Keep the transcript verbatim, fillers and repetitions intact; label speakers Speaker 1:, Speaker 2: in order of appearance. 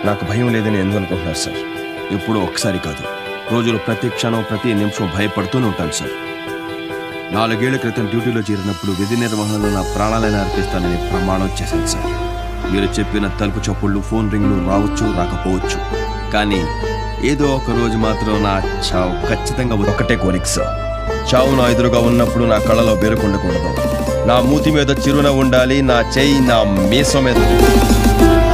Speaker 1: నాకు భయం లేదని ఎందుకు అనుకుంటున్నారు సార్? ఎప్పుడూ ఒక్కసారి కాదు, రోజులు ప్రతి క్షణం ప్రతి నిమిషం భయపడుతూనే ఉంటాను సార్. నాలుగేళ్ల క్రితం డ్యూటీలో చేరినప్పుడు విధి నిర్వహణలో నా ప్రాణాలను అర్పిస్తానని ప్రమాణం చేశాను సార్. మీరు చెప్పిన తలుపు చప్పుళ్ళు, ఫోన్ రింగ్లు రావచ్చు రాకపోవచ్చు, కానీ ఏదో ఒక రోజు మాత్రం నా చావు ఖచ్చితంగా ఒక్కటే కోరిక సార్. చావు నా ఎదురుగా ఉన్నప్పుడు నా కళ్ళలో బెరుకుండకూడదు, నా మూతి మీద చిరునవ్వు ఉండాలి, నా చెయ్యి నా మీసం మీద